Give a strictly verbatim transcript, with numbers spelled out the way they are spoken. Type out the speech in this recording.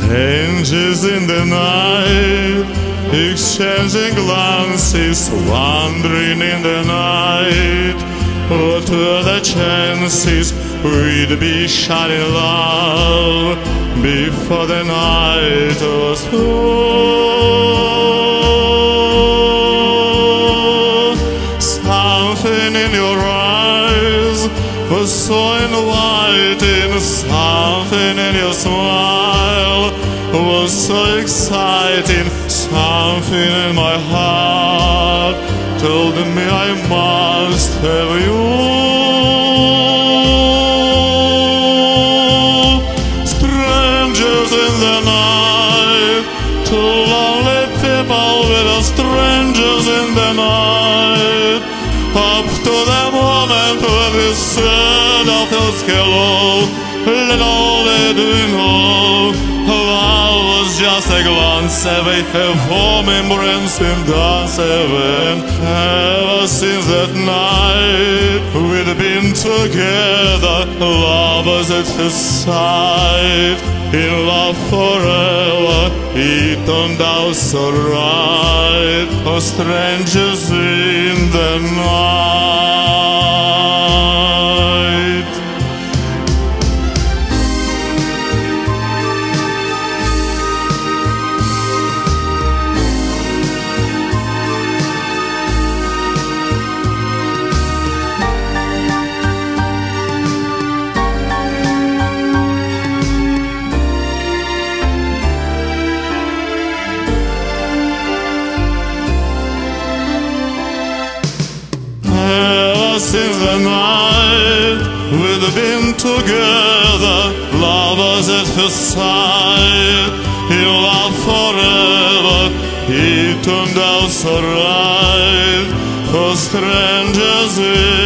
Strangers in the night, exchanging glances, wandering in the night. What were the chances we'd be shining love before the night was through? Something in your eyes was so inviting, something in your smile was so exciting, something in my heart told me I must have you. Strangers in the night, two lonely people with us, strangers in the night, up to the moment when we said our first hello. Little did we know, love was just a glance away, a warm embrace and dance away. Ever since that night we'd been together, lovers at first sight, in love forever. It turned out so right, oh, strangers in the night. Since the night we'd been together, lovers at first sight, in love forever. It turned out so right, for strangers in